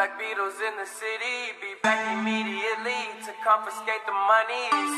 Black Beatles in the city, be back immediately to confiscate the monies.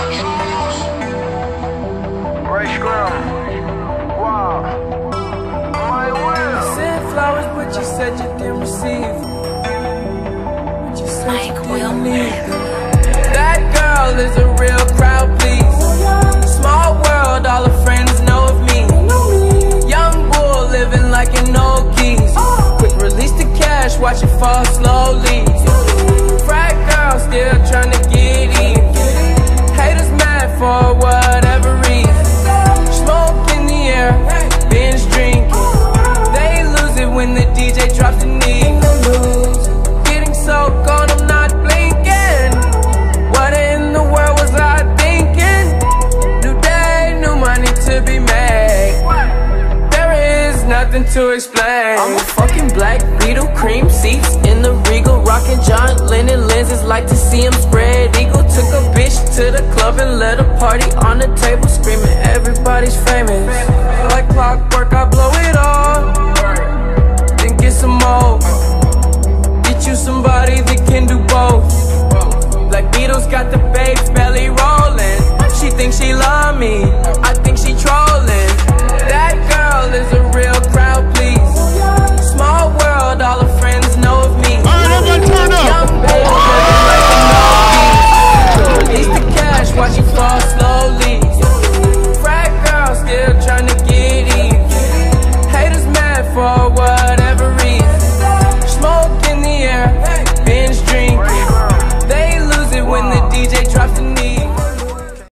Ray Scrum. Wow. My will. Sent flowers, but you said you didn't receive. But you said you didn't need them. That girl is a real crowd, please. Small world, all her friends know of me. Young bull living like an old geese. Quick release the cash, watch it fall slowly. Frat girl still trying to get in. Haters mad for whatever reason. Smoke in the air, binge drinking. They lose it when the DJ drops the knee. Getting so gone, I'm not blinking. What in the world was I thinking? New day, new money to be made. There is nothing to explain. I'm a fucking black Beetle, cream seats in the Regal, rocking John Lennon lenses, like to see him spread eagle. Took a bitch to the club and let a party on the table, screaming everybody's famous. Like clockwork, I blow it all, then get some more. Get you somebody that can do both. Black Beatles got the babes belly roll.